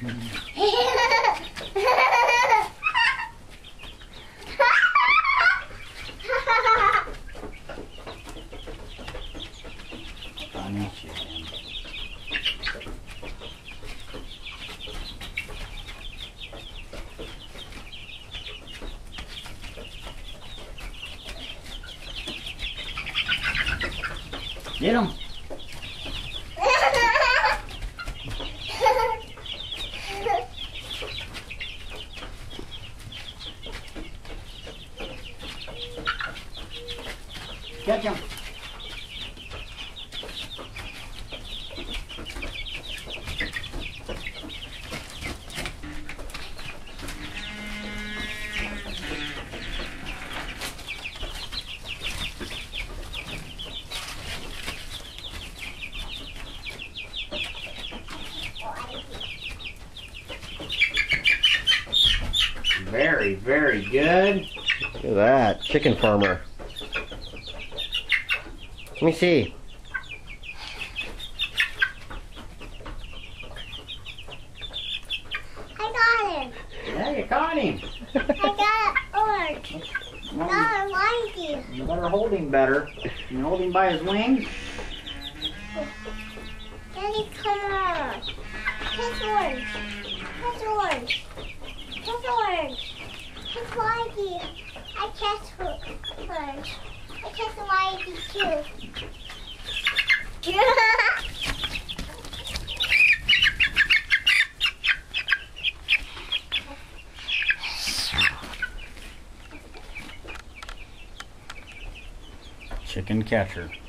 Funny chicken. Get him. Catch him. Very, very good. Look at that, chicken farmer. Let me see. I got him. Yeah, you caught him. I got orange. Well, I like him. you better hold him better. You hold him by his wings. Daddy, come on. Catch orange. Catch orange. Catch orange. Catch whitey. I catch orange. I catch whitey too. Chicken catcher.